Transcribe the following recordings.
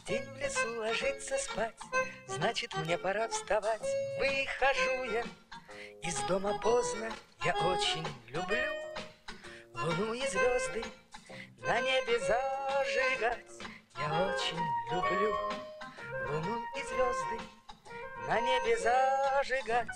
День в лесу ложится спать, значит, мне пора вставать. Выхожу я из дома поздно, я очень люблю луну и звезды на небе зажигать. Я очень люблю луну и звезды на небе зажигать.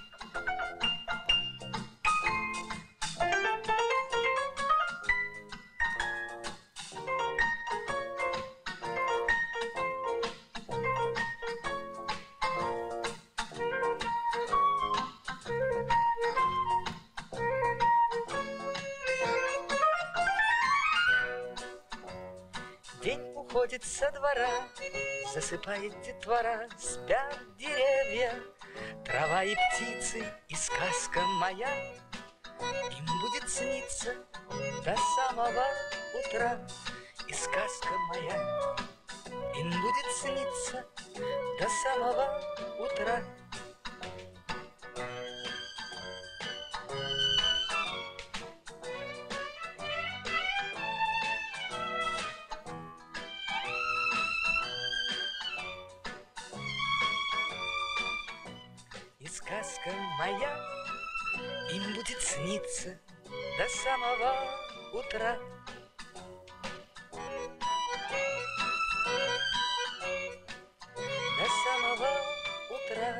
День уходит со двора, засыпает детвора, спят деревья, трава и птицы, и сказка моя им будет сниться до самого утра. И сказка моя им будет сниться до самого утра. И сказка моя им будет сниться до самого утра. До самого утра.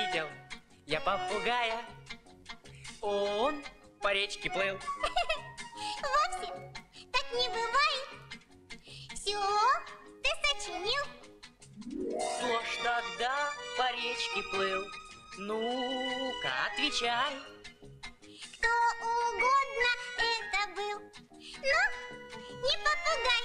Видел я попугая, он по речке плыл. Вовсе так не бывает. Все ты сочинил. Кто ж тогда по речке плыл? Ну-ка, отвечай. Кто угодно это был, но не попугай.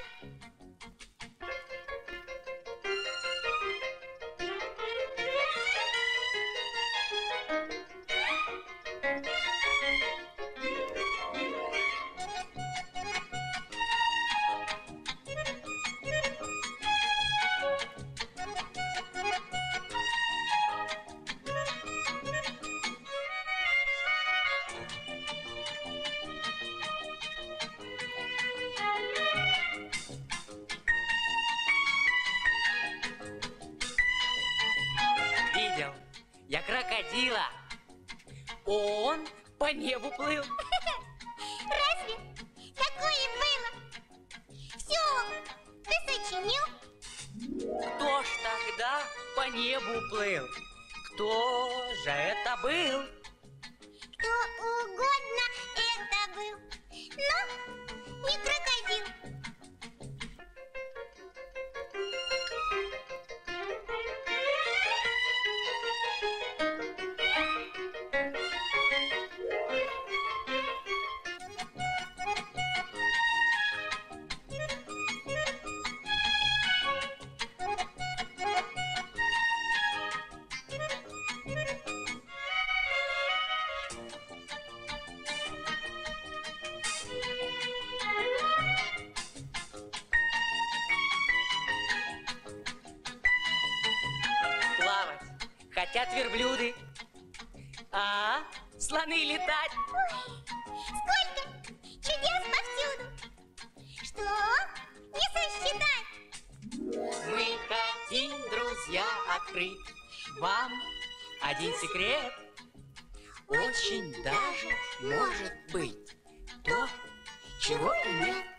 Видел я крокодила, он по небу плыл. Разве такое было? Все ты сочинил. Кто ж тогда по небу плыл? Кто же это был? Кто угодно это был, но не крокодил. Плавать хотят верблюды, а слоны летать. Ой, сколько чудес повсюду, что не сосчитать. Мы хотим, друзья, открыть вам один секрет. Очень даже может быть то, чего нет.